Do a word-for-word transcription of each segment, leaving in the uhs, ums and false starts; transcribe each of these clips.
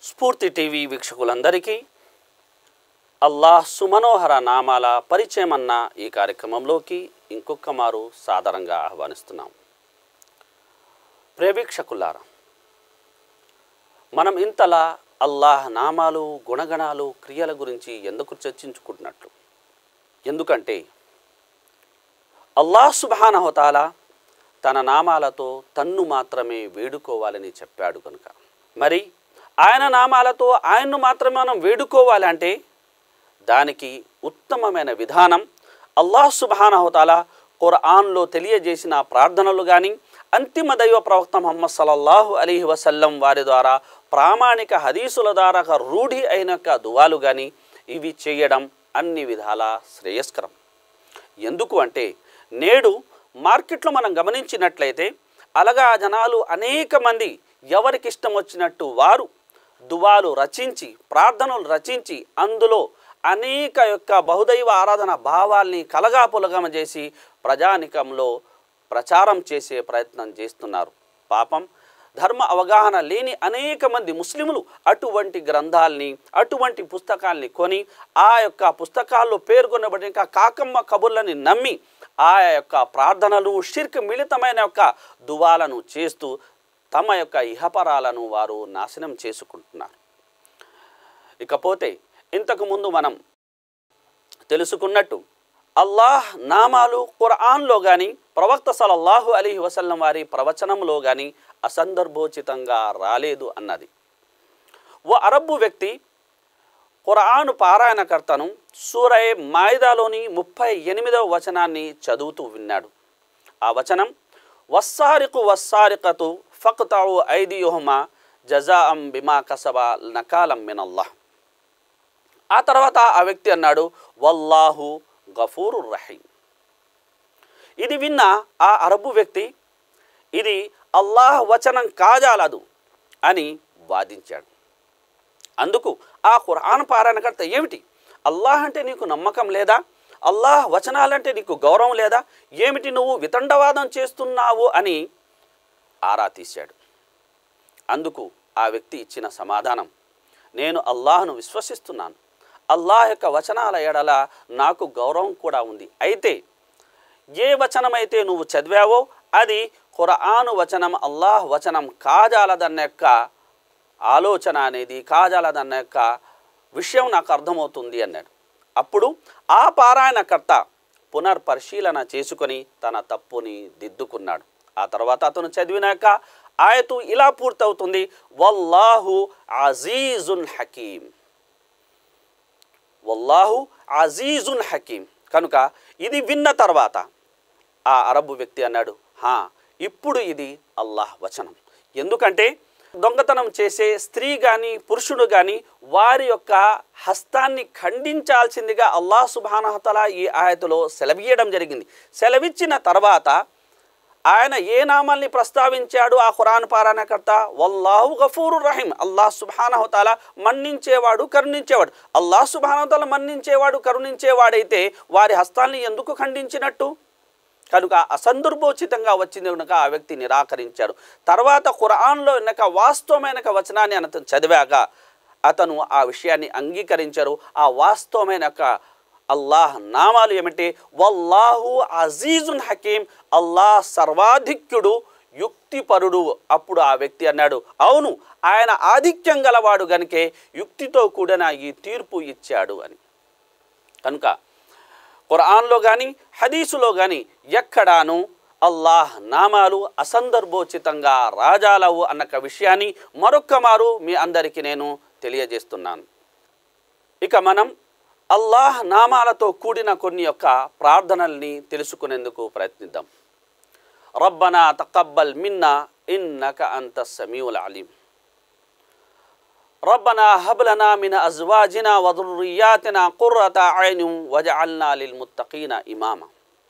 స్ఫూర్తి టీవీ వీక్షకులందరికీ అల్లాహ్ సుమనోహర నామాల పరిచయం అన్న ఈ కార్యక్రమంలోకి ఇంకొక మారు సాదరంగా ఆహ్వానిస్తున్నాం. ప్రేవీక్షకులారా, మనం ఇంతలా అల్లాహ్ నామాలు, గుణగణాలు, క్రియల గురించి ఎందుకు చర్చించుకుంటున్నట్లు? ఎందుకంటే అల్లాహ్ సుబ్హానహు వ తఆలా తన నామాలతో తన్ను మాత్రమే వేడుకోవాలని చెప్పాడు కనుక, మరి ఆయన నామాలతో ఆయన్ను మాత్రమే మనం వేడుకోవాలంటే దానికి ఉత్తమమైన విధానం అల్లాహ్ సుబ్హానహు వ తఆలా ఖురాన్లో తెలియజేసిన ప్రార్థనలు కానీ, అంతిమ దైవ ప్రవక్త ముహమ్మద్ సల్లల్లాహు అలైహి వసల్లం వారి ద్వారా ప్రామాణిక హదీసుల ద్వారా రూఢి అయిన దువాలు కానీ ఇవి చేయడం అన్ని విధాలా శ్రేయస్కరం. ఎందుకు అంటే నేడు మార్కెట్లో మనం గమనించినట్లయితే అలగా జనాలు అనేక మంది ఎవరికి ఇష్టం వచ్చినట్టు వారు దువాలు రచించి, ప్రార్థనలు రచించి, అందులో అనేక యొక్క బహుదైవ ఆరాధన భావాల్ని కలగాపులగమ చేసి ప్రజానికంలో ప్రచారం చేసే ప్రయత్నం చేస్తున్నారు. పాపం, ధర్మ అవగాహన లేని అనేక మంది ముస్లిములు అటువంటి గ్రంథాలని, అటువంటి పుస్తకాల్ని కొని ఆ యొక్క పుస్తకాల్లో పేర్కొనబడిన కాకమ్మ కబుర్లని నమ్మి ఆ యొక్క ప్రార్థనలు, షిర్క్ మిళితమైన యొక్క దువాలను చేస్తూ తమ యొక్క ఇహపరాలను వారు నాశనం చేసుకుంటున్నారు. ఇకపోతే ఇంతకుముందు మనం తెలుసుకున్నట్టు అల్లాహ్ నామాలు ఖురాన్లో కానీ, ప్రవక్త సల్లల్లాహు అలైహి వసల్లం వారి ప్రవచనంలో కానీ అసందర్భోచితంగా రాలేదు అన్నది. ఓ అరబ్బు వ్యక్తి ఖురాను పారాయణకర్తను సూరయ మాయిదాలోని ముప్పై ఎనిమిదవ వచనాన్ని చదువుతూ విన్నాడు. ఆ వచనం, వస్సారికు వస్సారికతు ఫక్తఉ ఐదియుహుమా జజాఅం బిమా కసబా నకాలం మినల్లాహ్. ఆ తర్వాత ఆ వ్యక్తి అన్నాడు, వల్లాహు గఫూరుర్ రహీం. ఇది విన్న ఆ అరబు వ్యక్తి ఇది అల్లాహ్ వచనం కాజాలదు అని వాదించాడు. అందుకు ఆ ఖురాన్ పారాయణకర్త, ఏమిటి అల్లాహ్ అంటే నీకు నమ్మకం లేదా? అల్లాహ్ వచనాలంటే నీకు గౌరవం లేదా? ఏమిటి నువ్వు వితండవాదం చేస్తున్నావు అని ఆరా తీశాడు. అందుకు ఆ వ్యక్తి ఇచ్చిన సమాధానం, నేను అల్లాహ్ను విశ్వసిస్తున్నాను, అల్లాహ్ యొక్క వచనాల ఎడల నాకు గౌరవం కూడా ఉంది. అయితే ఏ వచనమైతే నువ్వు చదివావో అది ఖురాను వచనం, అల్లాహ్ వచనం కాజాలదన్న యొక్క ఆలోచన అనేది, కాజాలదన్న యొక్క విషయం నాకు అర్థమవుతుంది అన్నాడు. అప్పుడు ఆ పారాయణకర్త పునర్పరిశీలన చేసుకొని తన తప్పుని దిద్దుకున్నాడు. ఆ తర్వాత అతను చదివినాక ఆయతు ఇలా పూర్తవుతుంది, వల్లాహు అజీజున్ హకీం. వల్లాహు అజీజున్ హకీం. కనుక ఇది విన్న తర్వాత ఆ అరబు వ్యక్తి అన్నాడు, హా ఇప్పుడు ఇది అల్లాహ్ వచనం. ఎందుకంటే దొంగతనం చేసే స్త్రీ కానీ పురుషుడు కానీ వారి యొక్క హస్తాన్ని ఖండించాల్సిందిగా అల్లాహ్ సుబ్హానహు వ తఆలా ఈ ఆయతులో సెలవీయడం జరిగింది. సెలవిచ్చిన తర్వాత ఆయన ఏ నామాల్ని ప్రస్తావించాడు ఆ ఖురాన్ పారాయణకర్త? వల్లాహు గఫూరుర్ రహీం. అల్లాహ్ సుబ్హానహు వ తఆలా మన్నించేవాడు, కరుణించేవాడు. అల్లాహ్ సుబ్హానహు వ తఆలా మన్నించేవాడు, కరుణించేవాడైతే వారి హస్తాల్ని ఎందుకు ఖండించినట్టు? కనుక అసందర్భోచితంగా వచ్చింది కనుక ఆ వ్యక్తి నిరాకరించాడు. తర్వాత ఖురాన్లో ఉన్నక వాస్తవమైన వచనాన్ని అతను చదివాక అతను ఆ విషయాన్ని అంగీకరించారు. ఆ వాస్తవమైన అల్లాహ్ నామాలు ఏమిటి? వల్లాహు అజీజున్ హకీం. అల్లాహ్ సర్వాధిక్యుడు, యుక్తిపరుడు. అప్పుడు ఆ వ్యక్తి అన్నాడు, అవును ఆయన ఆధిక్యం గలవాడు గనుకే యుక్తితో కూడిన ఈ తీర్పు ఇచ్చాడు అని. కనుక ఖురాన్లో కానీ హదీసులో కానీ ఎక్కడాను అల్లాహ్ నామాలు అసందర్భోచితంగా రాజాలవు అన్న విషయాన్ని మరొక్క మారు మీ అందరికీ నేను తెలియజేస్తున్నాను. ఇక మనం అల్లాహ్ నామాలతో కూడిన కొన్ని యొక్క ప్రార్థనల్ని తెలుసుకునేందుకు ప్రయత్నిద్దాం. రబ్బనా తకబ్బల్ మిన్నా ఇన్నక అంతస్ సమీఉల్ అలీం. రబ్బనా హబ్ లనా మిన్ అజ్వాజినా వ దుర్రియాతినా ఖుర్రత అయ్యున్ వజఅల్నా లిల్ ముత్తఖీన ఇమామా.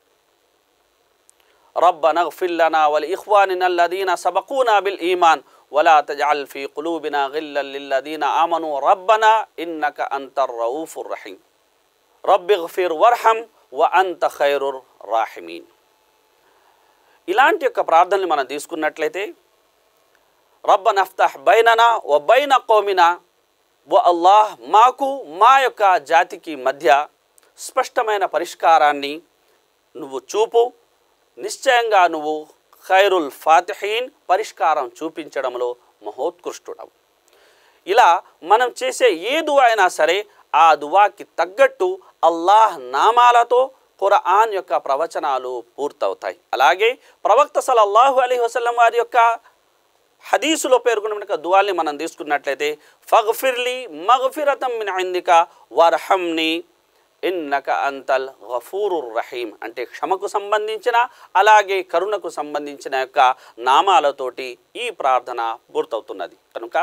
రబ్బనా ఇగ్ఫిర్ లనా వ లిఇఖ్వానినా అల్లదీనా సబఖూనా బిల్ ఈమాన్ వలా తజఅల్ ఫీ ఖులూబినా గిల్లన్ లిల్లదీనా ఆమనూ రబ్బనా ఇన్నక అంతర్ రఊఫుర్ రహీం. రబ్బిగ్ఫిర్ వర్హం వ అంత ఖైరుర్ రాహిమీన్. ఇలాంటి యొక్క ప్రార్థనలు మనం తీసుకున్నట్లయితే రబ్బనా అఫ్తహ్ బైననా వ బైన కౌమినా, ఓ అల్లాహ్ మాకు మా యొక్క జాతికి మధ్య స్పష్టమైన పరిష్కారాన్ని నువ్వు చూపు, నిశ్చయంగా నువ్వు ఖైరుల్ ఫాతిహీన్, పరిష్కారం చూపించడంలో మహోత్కృష్టుడవు. ఇలా మనం చేసే ఏ దువా అయినా సరే ఆ దువాకి తగ్గట్టు అల్లాహ్ నామాలతో ఖురాన్ యొక్క ప్రవచనాలు పూర్తవుతాయి. అలాగే ప్రవక్త సల్లల్లాహు అలైహి వసల్లం వారి యొక్క హదీసులో పేర్కొన్న దువాల్ని మనం తీసుకున్నట్లయితే ఫగ్ఫిర్లీ మగ్ఫిరతం మిన్ ఇందిక వర్హమ్ని ఇన్నక అంతల్ గఫూరుర్ రహీం, అంటే క్షమకు సంబంధించిన అలాగే కరుణకు సంబంధించిన యొక్క నామాలతోటి ఈ ప్రార్థన పూర్తవుతున్నది. కనుక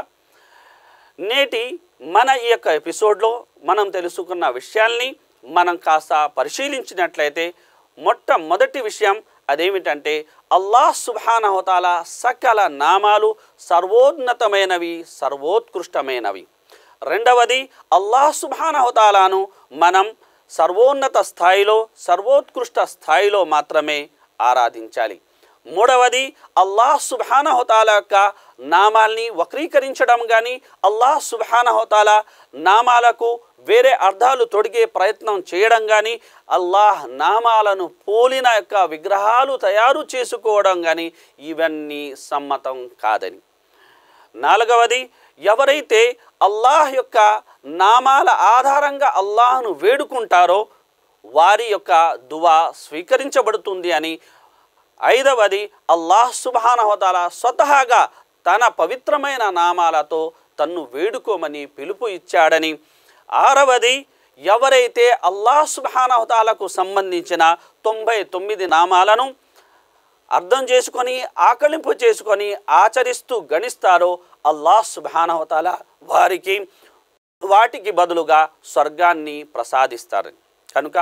నేటి మన ఈ యొక్క ఎపిసోడ్లో మనం తెలుసుకున్న విషయాల్ని మనం కాస్త పరిశీలించినట్లయితే మొట్టమొదటి విషయం అదేమిటంటే అల్లాహ్ సుబ్హానహు వ తఆలా సకల నామాలు సర్వోన్నతమైనవి, సర్వోత్కృష్టమైనవి. రెండవది అల్లాహ్ సుబ్హానహు వ తఆలాను మనం సర్వోన్నత స్థాయిలో, సర్వోత్కృష్ట స్థాయిలో మాత్రమే ఆరాధించాలి. మూడవది అల్లాహ్ సుబ్హానహు వ తఆలా యొక్క నామాల్ని వక్రీకరించడం కానీ, అల్లాహ్ సుబ్హానహు వ తఆలా నామాలకు వేరే అర్థాలు తొడిగే ప్రయత్నం చేయడం కానీ, అల్లాహ్ నామాలను పోలిన యొక్క విగ్రహాలు తయారు చేసుకోవడం కానీ ఇవన్నీ సమ్మతం కాదని. నాలుగవది ఎవరైతే అల్లాహ్ యొక్క నామాల ఆధారంగా అల్లాహ్ను వేడుకుంటారో వారి యొక్క దువా స్వీకరించబడుతుంది అని. ఐదవది అల్లాహ్ సుబ్హానహు వ తఆలా స్వతహాగా తన పవిత్రమైన నామాలతో తన్ను వేడుకోమని పిలుపు ఇచ్చాడని. ఆరవది ఎవరైతే అల్లాహ్ సుబ్హానహు వ తఆలాకు సంబంధించిన తొంభై తొమ్మిది నామాలను అర్థం చేసుకొని, ఆకలింపు చేసుకొని ఆచరిస్తూ గణిస్తారో అల్లాహ్ సుబ్హానహు వ తఆలా వారికి వాటికి బదులుగా స్వర్గాన్ని ప్రసాదిస్తారు. కనుక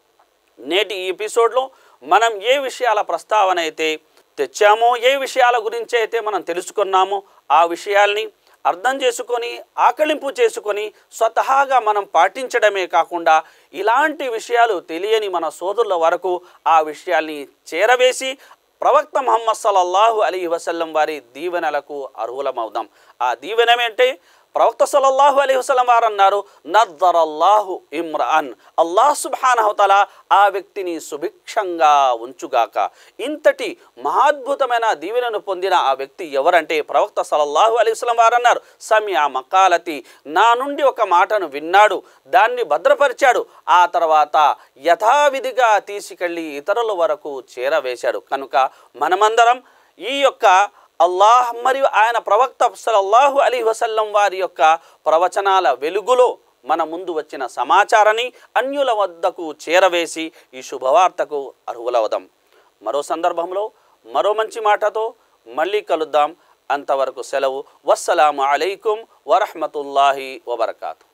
నేటి ఈ ఎపిసోడ్లో మనం ఏ విషయాల ప్రస్తావన అయితే తెచ్చామో, ఏ విషయాల గురించి అయితే మనం తెలుసుకున్నామో ఆ విషయాల్ని అర్థం చేసుకొని, ఆకలింపు చేసుకొని స్వతహాగా మనం పాటించడమే కాకుండా ఇలాంటి విషయాలు తెలియని మన సోదరుల వరకు ఆ విషయాల్ని చేరవేసి ప్రవక్త ముహమ్మద్ సల్లల్లాహు అలైహి వసల్లం వారి దీవెనలకు అర్హులమవుదాం. ఆ దీవెనమేంటే ప్రవక్త సల్లల్లాహు అలైహి వసల్లం వారు అన్నారు, నద్దరల్లాహు ఇమ్రాన్, అల్లాహ్ సుబ్హానహు వ తఆలా ఆ వ్యక్తిని సుభిక్షంగా ఉంచుగాక. ఇంతటి మహాద్భుతమైన దీవెనను పొందిన ఆ వ్యక్తి ఎవరంటే ప్రవక్త సల్లల్లాహు అలైహి వసల్లం వారు అన్నారు, సమియా మకాలతి, నా నుండి ఒక మాటను విన్నాడు, దాన్ని భద్రపరిచాడు, ఆ తర్వాత యథావిధిగా తీసుకెళ్ళి ఇతరుల వరకు చేరవేశాడు. కనుక మనమందరం ఈ యొక్క అల్లాహ్ మరియు ఆయన ప్రవక్త సల్లల్లాహు అలైహి వసల్లం వారి యొక్క ప్రవచనాల వెలుగులో మన ముందు వచ్చిన సమాచారాన్ని అన్యుల వద్దకు చేరవేసి ఈ శుభవార్తకు అర్హులవుదాం. మరో సందర్భంలో మరో మంచి మాటతో మళ్ళీ కలుద్దాం. అంతవరకు సెలవు. వస్సలాము అలైకుం వరహ్మతుల్లాహి వబర్కాతు.